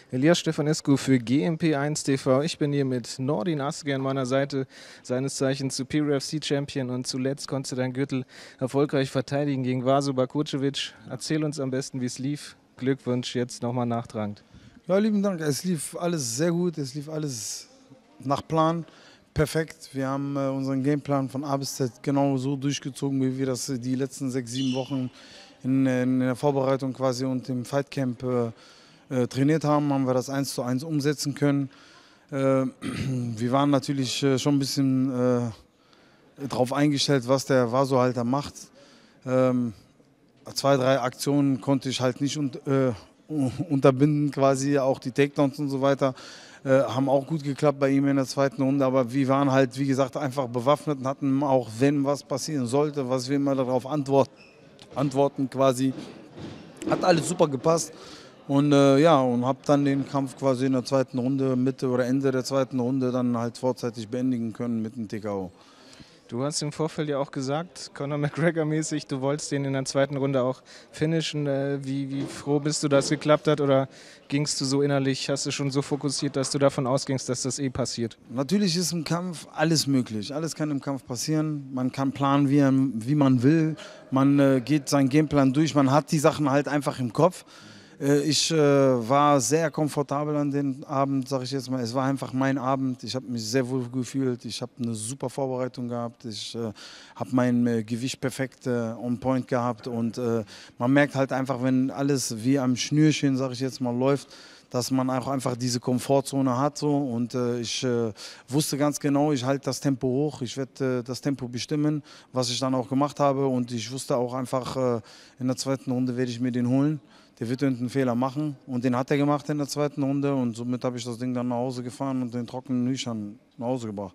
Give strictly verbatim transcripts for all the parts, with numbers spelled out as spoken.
Elias Stefanescu für G M P eins T V. Ich bin hier mit Nordin Aske an meiner Seite, seines Zeichens Superior F C Champion, und zuletzt konntest du deinen Gürtel erfolgreich verteidigen gegen Vaso Bakurcevic. Erzähl uns am besten, wie es lief. Glückwunsch jetzt nochmal nachtragend. Ja, lieben Dank. Es lief alles sehr gut. Es lief alles nach Plan. Perfekt. Wir haben äh, unseren Gameplan von A bis Z genau so durchgezogen, wie wir das äh, die letzten sechs, sieben Wochen in, in der Vorbereitung quasi und im Fightcamp äh, äh, trainiert haben. Haben wir das eins zu eins umsetzen können. Äh, wir waren natürlich äh, schon ein bisschen äh, darauf eingestellt, was der Vaso halt da macht. Ähm, zwei, drei Aktionen konnte ich halt nicht und, äh, unterbinden, quasi auch die Takedowns und so weiter. Äh, haben auch gut geklappt bei ihm in der zweiten Runde, aber wir waren halt, wie gesagt, einfach bewaffnet und hatten auch, wenn was passieren sollte, was wir immer darauf antwort, antworten quasi. Hat alles super gepasst und äh, ja, und habe dann den Kampf quasi in der zweiten Runde, Mitte oder Ende der zweiten Runde dann halt vorzeitig beendigen können mit dem T K O. Du hast im Vorfeld ja auch gesagt, Conor McGregor-mäßig, du wolltest den in der zweiten Runde auch finishen. Äh, Wie, wie froh bist du, dass es geklappt hat? Oder gingst du so innerlich, hast du schon so fokussiert, dass du davon ausgingst, dass das eh passiert? Natürlich ist im Kampf alles möglich. Alles kann im Kampf passieren. Man kann planen, wie, wie man will. Man äh, geht seinen Gameplan durch. Man hat die Sachen halt einfach im Kopf. Äh, ich äh, war sehr komfortabel an dem Abend, sage ich jetzt mal. Es war einfach mein Abend. Ich habe mich sehr wohl gefühlt. Ich habe eine super Vorbereitung gehabt. Ich äh, habe mein äh, Gewicht perfekt äh, on point gehabt. Und äh, man merkt halt einfach, wenn alles wie am Schnürchen, sage ich jetzt mal, läuft, dass man auch einfach diese Komfortzone hat. So. Und äh, ich äh, wusste ganz genau, ich halte das Tempo hoch, ich werde äh, das Tempo bestimmen, was ich dann auch gemacht habe. Und ich wusste auch einfach, äh, in der zweiten Runde werde ich mir den holen. Der wird irgendeinen Fehler machen und den hat er gemacht in der zweiten Runde und somit habe ich das Ding dann nach Hause gefahren und den trockenen Nüchern nach Hause gebracht.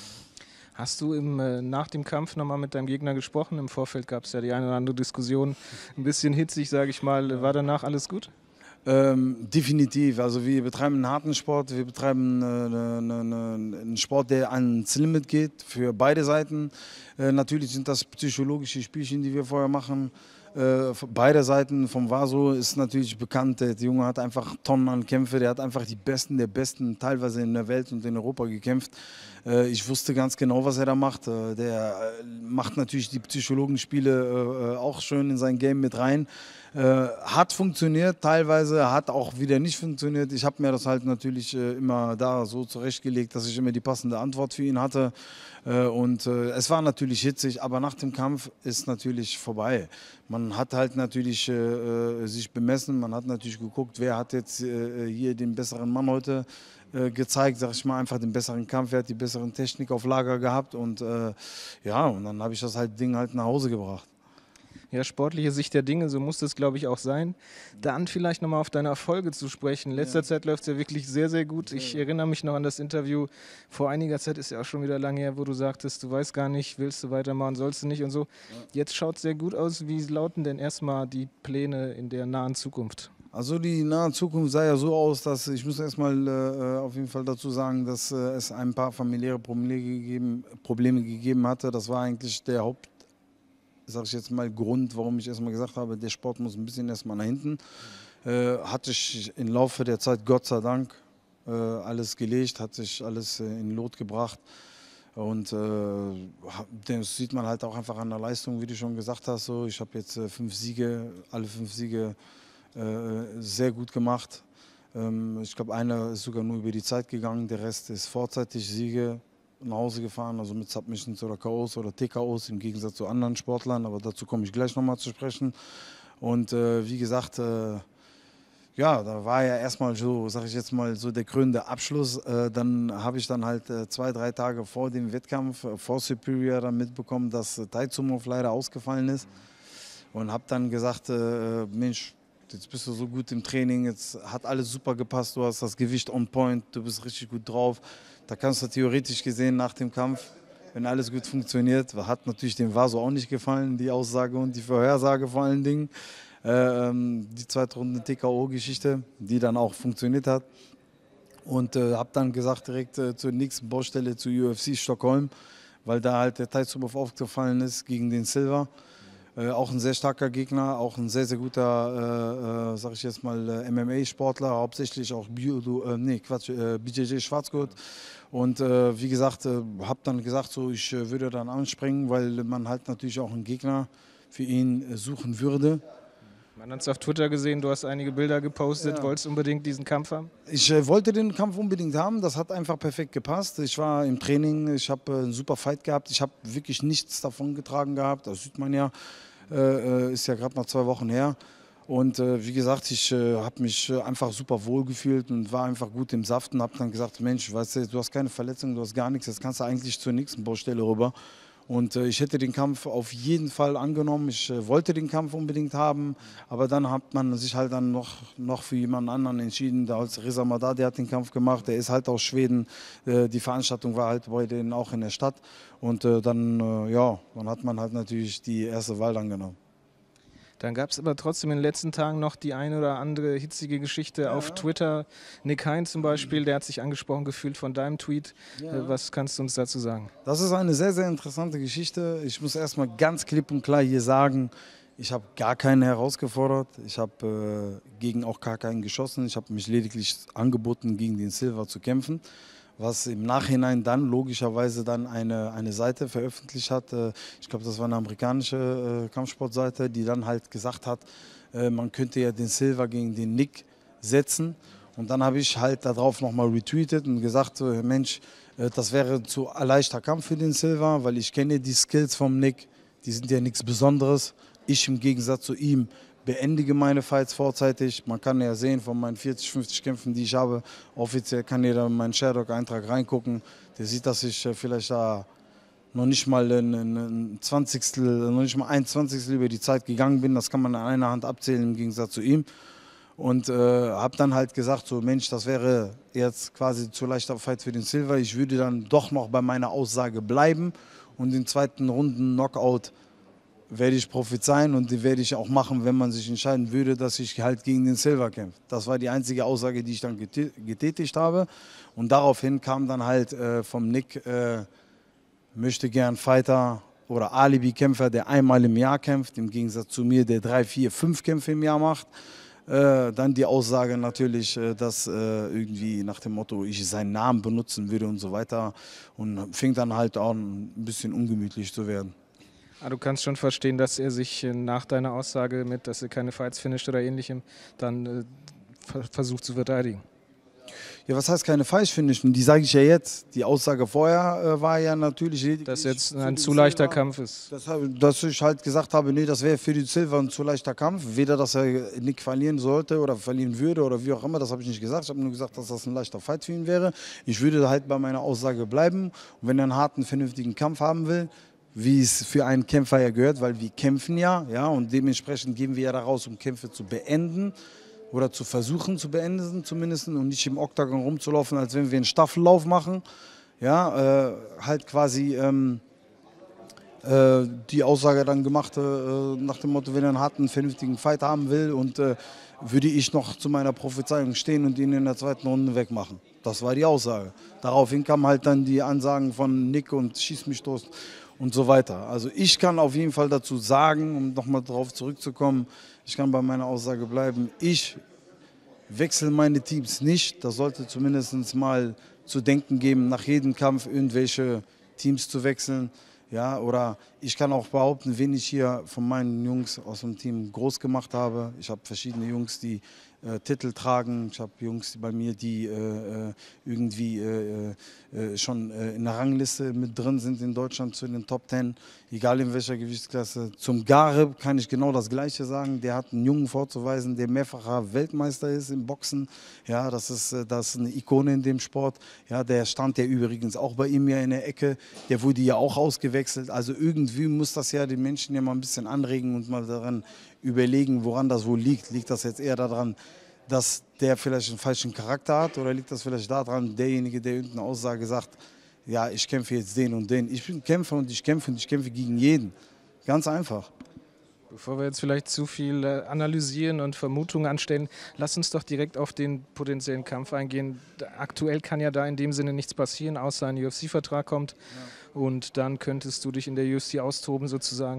Hast du im, äh, nach dem Kampf nochmal mit deinem Gegner gesprochen? Im Vorfeld gab es ja die eine oder andere Diskussion, ein bisschen hitzig, sage ich mal. War danach alles gut? Ähm, definitiv. Also wir betreiben einen harten Sport, wir betreiben äh, ne, ne, ne, einen Sport, der ans Limit geht für beide Seiten. Äh, natürlich sind das psychologische Spielchen, die wir vorher machen. Äh, beide Seiten vom Vaso ist natürlich bekannt. Der Junge hat einfach Tonnen an Kämpfe, der hat einfach die Besten der Besten teilweise in der Welt und in Europa gekämpft. Äh, ich wusste ganz genau, was er da macht. Äh, der äh, macht natürlich die Psychologenspiele äh, auch schön in sein Game mit rein. Äh, hat funktioniert, teilweise hat auch wieder nicht funktioniert. Ich habe mir das halt natürlich äh, immer da so zurechtgelegt, dass ich immer die passende Antwort für ihn hatte. Äh, und äh, es war natürlich hitzig, aber nach dem Kampf ist natürlich vorbei. Man hat halt natürlich äh, äh, sich bemessen, man hat natürlich geguckt, wer hat jetzt äh, hier den besseren Mann heute äh, gezeigt, sag ich mal, einfach den besseren Kampf, wer hat die besseren Technik auf Lager gehabt und äh, ja, und dann habe ich das halt Ding halt nach Hause gebracht. Ja, sportliche Sicht der Dinge, so muss das, glaube ich, auch sein. Dann vielleicht nochmal auf deine Erfolge zu sprechen. In letzter ja. Zeit läuft es ja wirklich sehr, sehr gut. Ich erinnere mich noch an das Interview vor einiger Zeit, ist ja auch schon wieder lange her, wo du sagtest, du weißt gar nicht, willst du weitermachen, sollst du nicht und so. Ja. Jetzt schaut es sehr gut aus. Wie lauten denn erstmal die Pläne in der nahen Zukunft? Also die nahe Zukunft sah ja so aus, dass ich muss erstmal äh, auf jeden Fall dazu sagen, dass äh, es ein paar familiäre Probleme gegeben, Probleme gegeben hatte. Das war eigentlich der Haupt sage ich jetzt mal, Grund, warum ich erstmal gesagt habe, der Sport muss ein bisschen erstmal nach hinten. Äh, hatte ich im Laufe der Zeit, Gott sei Dank, äh, alles gelegt, hat sich alles äh, in Lot gebracht. Und äh, das sieht man halt auch einfach an der Leistung, wie du schon gesagt hast. So. Ich habe jetzt äh, fünf Siege, alle fünf Siege äh, sehr gut gemacht. Ähm, ich glaube, einer ist sogar nur über die Zeit gegangen, der Rest ist vorzeitig Siege nach Hause gefahren, also mit Submissions oder K Os oder T K Os im Gegensatz zu anderen Sportlern, aber dazu komme ich gleich nochmal zu sprechen. Und äh, wie gesagt, äh, ja, da war ja erstmal so, sage ich jetzt mal, so der krönende Abschluss. Äh, dann habe ich dann halt äh, zwei, drei Tage vor dem Wettkampf, äh, vor Superior, dann mitbekommen, dass äh, Taizumov leider ausgefallen ist. Und habe dann gesagt, äh, Mensch, jetzt bist du so gut im Training, jetzt hat alles super gepasst, du hast das Gewicht on point, du bist richtig gut drauf. Da kannst du theoretisch gesehen nach dem Kampf, wenn alles gut funktioniert, hat natürlich dem Vaso auch nicht gefallen, die Aussage und die Vorhersage vor allen Dingen. Ähm, die zweite Runde T K O-Geschichte, die dann auch funktioniert hat. Und äh, habe dann gesagt direkt äh, zur nächsten Baustelle zu U F C Stockholm, weil da halt der Taizumov aufgefallen ist gegen den Silva. Äh, auch ein sehr starker Gegner, auch ein sehr, sehr guter, äh, äh, sag ich jetzt mal, äh, M M A-Sportler, hauptsächlich auch Judo, äh, nee, Quatsch, äh, B J J Schwarzgurt. Und äh, wie gesagt, äh, habe dann gesagt, so, ich äh, würde dann anspringen, weil man halt natürlich auch einen Gegner für ihn äh, suchen würde. Man hat es auf Twitter gesehen, du hast einige Bilder gepostet, Ja. wolltest unbedingt diesen Kampf haben? Ich äh, wollte den Kampf unbedingt haben, das hat einfach perfekt gepasst. Ich war im Training, ich habe äh, einen super Fight gehabt, ich habe wirklich nichts davon getragen gehabt, das sieht man ja, äh, ist ja gerade mal zwei Wochen her. Und äh, wie gesagt, ich äh, habe mich äh, einfach super wohl gefühlt und war einfach gut im Saft und habe dann gesagt, Mensch, weißt du, du hast keine Verletzung, du hast gar nichts, jetzt kannst du eigentlich zur nächsten Baustelle rüber. Und äh, ich hätte den Kampf auf jeden Fall angenommen. Ich äh, wollte den Kampf unbedingt haben, aber dann hat man sich halt dann noch, noch für jemanden anderen entschieden. Da als Reza Madar, der hat den Kampf gemacht, der ist halt aus Schweden. Äh, die Veranstaltung war halt bei denen auch in der Stadt. Und äh, dann, äh, ja, dann hat man halt natürlich die erste Wahl dann genommen. Dann gab es aber trotzdem in den letzten Tagen noch die eine oder andere hitzige Geschichte ja. auf Twitter. Nick Hein zum Beispiel, der hat sich angesprochen gefühlt von deinem Tweet. Ja. Was kannst du uns dazu sagen? Das ist eine sehr, sehr interessante Geschichte. Ich muss erstmal ganz klipp und klar hier sagen, ich habe gar keinen herausgefordert. Ich habe äh, gegen auch gar keinen geschossen. Ich habe mich lediglich angeboten, gegen den Silva zu kämpfen. Was im Nachhinein dann logischerweise dann eine, eine Seite veröffentlicht hat. Ich glaube, das war eine amerikanische äh, Kampfsportseite, die dann halt gesagt hat, äh, man könnte ja den Silva gegen den Nick setzen. Und dann habe ich halt darauf nochmal retweetet und gesagt, äh, Mensch, äh, das wäre zu leichter Kampf für den Silva, weil ich kenne die Skills vom Nick, die sind ja nichts Besonderes. Ich im Gegensatz zu ihm beendige meine Fights vorzeitig. Man kann ja sehen, von meinen vierzig, fünfzig Kämpfen, die ich habe, offiziell kann jeder in meinen Sherdog-Eintrag reingucken. Der sieht, dass ich äh, vielleicht da noch nicht mal ein, ein Zwanzigstel, noch nicht mal ein Zwanzigstel über die Zeit gegangen bin. Das kann man an einer Hand abzählen im Gegensatz zu ihm. Und äh, habe dann halt gesagt, so Mensch, das wäre jetzt quasi zu leichter Fight für den Silva. Ich würde dann doch noch bei meiner Aussage bleiben und den zweiten Runden Knockout werde ich prophezeien und die werde ich auch machen, wenn man sich entscheiden würde, dass ich halt gegen den Silva kämpfe. Das war die einzige Aussage, die ich dann getätigt habe. Und daraufhin kam dann halt äh, vom Nick, äh, möchte gern Fighter oder Alibi-Kämpfer, der einmal im Jahr kämpft, im Gegensatz zu mir, der drei, vier, fünf Kämpfe im Jahr macht. Äh, dann die Aussage natürlich, äh, dass äh, irgendwie nach dem Motto, ich seinen Namen benutzen würde und so weiter. Und fing dann halt auch ein bisschen ungemütlich zu werden. Ah, du kannst schon verstehen, dass er sich nach deiner Aussage mit, dass er keine Fights finisht oder ähnlichem, dann äh, versucht zu verteidigen. Ja, was heißt keine Fights finishen? Die sage ich ja jetzt. Die Aussage vorher äh, war ja natürlich... Dass jetzt ein zu leichter Silva, Kampf ist. Dass, dass ich halt gesagt habe, nee, das wäre für die Silva ein zu leichter Kampf. Weder, dass er Nick verlieren sollte oder verlieren würde oder wie auch immer, das habe ich nicht gesagt. Ich habe nur gesagt, dass das ein leichter Fight für ihn wäre. Ich würde halt bei meiner Aussage bleiben. Und wenn er einen harten, vernünftigen Kampf haben will, wie es für einen Kämpfer ja gehört, weil wir kämpfen ja, ja, und dementsprechend gehen wir ja da raus, um Kämpfe zu beenden oder zu versuchen zu beenden zumindest und nicht im Oktagon rumzulaufen, als wenn wir einen Staffellauf machen, ja, äh, halt quasi ähm, äh, die Aussage dann gemacht äh, nach dem Motto, wenn er einen harten, vernünftigen Fight haben will und äh, würde ich noch zu meiner Prophezeiung stehen und ihn in der zweiten Runde wegmachen. Das war die Aussage. Daraufhin kamen halt dann die Ansagen von Nick und Schieß mich los und so weiter. Also ich kann auf jeden Fall dazu sagen, um nochmal darauf zurückzukommen, ich kann bei meiner Aussage bleiben, ich wechsle meine Teams nicht. Das sollte zumindest mal zu denken geben, nach jedem Kampf irgendwelche Teams zu wechseln. Ja, oder ich kann auch behaupten, wen ich hier von meinen Jungs aus dem Team groß gemacht habe. Ich habe verschiedene Jungs, die äh, Titel tragen. Ich habe Jungs bei mir, die äh, irgendwie äh, äh, schon äh, in der Rangliste mit drin sind in Deutschland zu den Top Ten, egal in welcher Gewichtsklasse. Zum Gareb kann ich genau das Gleiche sagen. Der hat einen Jungen vorzuweisen, der mehrfacher Weltmeister ist im Boxen. Ja, das ist, das ist eine Ikone in dem Sport. Ja, der stand ja übrigens auch bei ihm ja in der Ecke. Der wurde ja auch ausgewechselt. Also irgendwie muss das ja den Menschen ja mal ein bisschen anregen und mal daran überlegen, woran das wohl liegt. Liegt das jetzt eher daran, dass der vielleicht einen falschen Charakter hat, oder liegt das vielleicht daran, derjenige, der irgendeine Aussage sagt, ja, ich kämpfe jetzt den und den. Ich bin Kämpfer und ich kämpfe und ich kämpfe gegen jeden. Ganz einfach. Bevor wir jetzt vielleicht zu viel analysieren und Vermutungen anstellen, lass uns doch direkt auf den potenziellen Kampf eingehen. Aktuell kann ja da in dem Sinne nichts passieren, außer ein U F C-Vertrag kommt. Ja. Und dann könntest du dich in der U F C austoben sozusagen.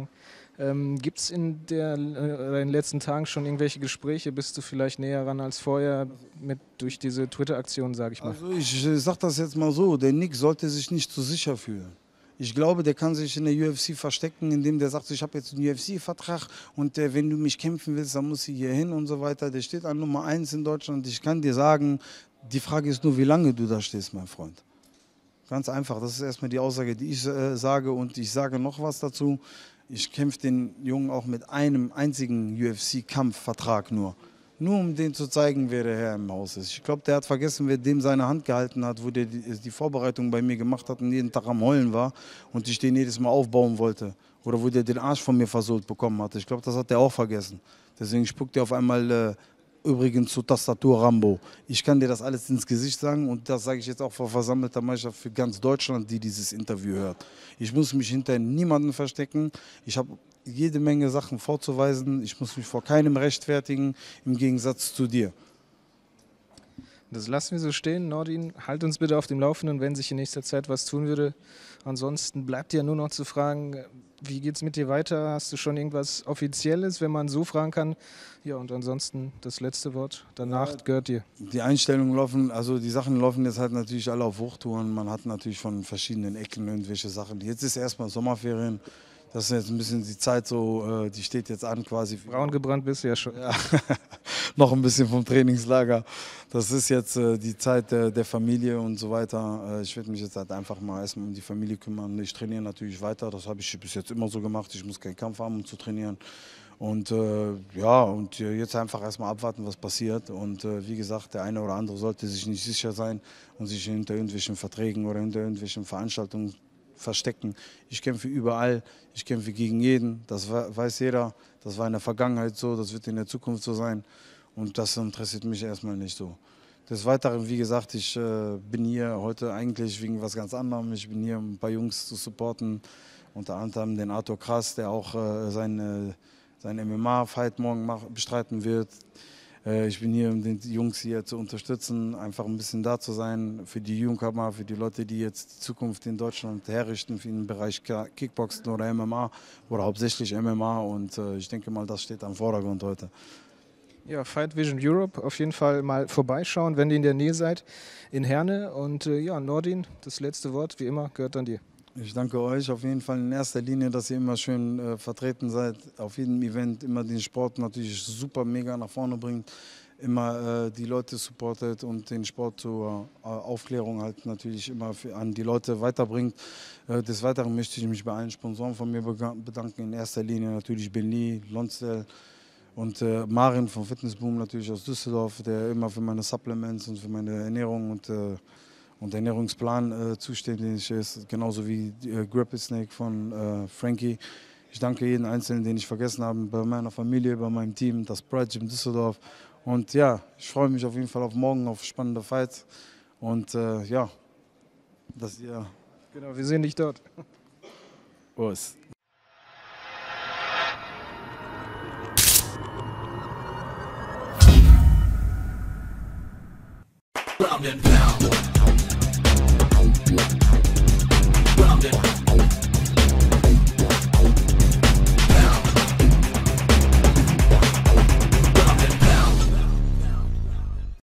Ähm, Gibt es in, der, äh, in den letzten Tagen schon irgendwelche Gespräche? Bist du vielleicht näher ran als vorher mit, durch diese Twitter-Aktion, sage ich mal? Also ich äh, sag das jetzt mal so, der Nick sollte sich nicht zu sicher fühlen. Ich glaube, der kann sich in der U F C verstecken, indem der sagt, ich habe jetzt einen U F C-Vertrag und äh, wenn du mich kämpfen willst, dann muss ich hier hin und so weiter. Der steht an Nummer eins in Deutschland. Ich kann dir sagen, die Frage ist nur, wie lange du da stehst, mein Freund. Ganz einfach, das ist erstmal die Aussage, die ich äh, sage, und ich sage noch was dazu. Ich kämpfe den Jungen auch mit einem einzigen U F C-Kampfvertrag nur. Nur um den zu zeigen, wer der Herr im Haus ist. Ich glaube, der hat vergessen, wer dem seine Hand gehalten hat, wo der die, die Vorbereitung bei mir gemacht hat und jeden Tag am Heulen war und ich den jedes Mal aufbauen wollte. Oder wo der den Arsch von mir versohlt bekommen hatte. Ich glaube, das hat der auch vergessen. Deswegen spuckt er auf einmal äh, übrigens zur Tastatur Rambo. Ich kann dir das alles ins Gesicht sagen und das sage ich jetzt auch vor versammelter Mannschaft für ganz Deutschland, die dieses Interview hört. Ich muss mich hinter niemanden verstecken. Ich habe jede Menge Sachen vorzuweisen. Ich muss mich vor keinem rechtfertigen, im Gegensatz zu dir. Das lassen wir so stehen. Nordin, halt uns bitte auf dem Laufenden, wenn sich in nächster Zeit was tun würde. Ansonsten bleibt dir nur noch zu fragen, wie geht es mit dir weiter? Hast du schon irgendwas Offizielles, wenn man so fragen kann? Ja, und ansonsten das letzte Wort. Danach ja, gehört dir. Die Einstellungen laufen, also die Sachen laufen jetzt halt natürlich alle auf Hochtouren. Man hat natürlich von verschiedenen Ecken irgendwelche Sachen. Jetzt ist erstmal Sommerferien. Das ist jetzt ein bisschen die Zeit so, die steht jetzt an quasi. Braun gebrannt bist du ja schon. Ja. Noch ein bisschen vom Trainingslager. Das ist jetzt äh, die Zeit der, der Familie und so weiter. Äh, ich werde mich jetzt halt einfach mal erstmal um die Familie kümmern. Ich trainiere natürlich weiter, das habe ich bis jetzt immer so gemacht. Ich muss keinen Kampf haben, um zu trainieren. Und äh, ja, und jetzt einfach erstmal abwarten, was passiert. Und äh, wie gesagt, der eine oder andere sollte sich nicht sicher sein und sich hinter irgendwelchen Verträgen oder hinter irgendwelchen Veranstaltungen verstecken. Ich kämpfe überall, ich kämpfe gegen jeden, das weiß jeder. Das war in der Vergangenheit so, das wird in der Zukunft so sein. Und das interessiert mich erstmal nicht so. Des Weiteren, wie gesagt, ich äh, bin hier heute eigentlich wegen was ganz anderem. Ich bin hier, um ein paar Jungs zu supporten. Unter anderem den Arthur Krass, der auch äh, seine, sein M M A-Fight morgen mach, bestreiten wird. Äh, ich bin hier, um den Jungs hier zu unterstützen, einfach ein bisschen da zu sein für die Jugendkammer, für die Leute, die jetzt die Zukunft in Deutschland herrichten, für den Bereich Kickboxen oder M M A oder hauptsächlich M M A. Und äh, ich denke mal, das steht am Vordergrund heute. Ja, Fight Vision Europe, auf jeden Fall mal vorbeischauen, wenn ihr in der Nähe seid, in Herne. Und äh, ja, Nordin, das letzte Wort, wie immer, gehört an dir. Ich danke euch auf jeden Fall in erster Linie, dass ihr immer schön äh, vertreten seid, auf jedem Event immer den Sport natürlich super mega nach vorne bringt, immer äh, die Leute supportet und den Sport zur äh, Aufklärung halt natürlich immer für, an die Leute weiterbringt. Äh, des Weiteren möchte ich mich bei allen Sponsoren von mir bedanken, in erster Linie natürlich Ben Lee, Lonsdale, und äh, Marin vom Fitnessboom natürlich aus Düsseldorf, der immer für meine Supplements und für meine Ernährung und, äh, und Ernährungsplan äh, zuständig ist. Genauso wie äh, Grapple Snake von äh, Frankie. Ich danke jedem Einzelnen, den ich vergessen habe, bei meiner Familie, bei meinem Team, das Pride Gym Düsseldorf. Und ja, ich freue mich auf jeden Fall auf morgen, auf spannende Fights. Und äh, ja, dass ihr... Genau, wir sehen dich dort. Prost. Ground and pound.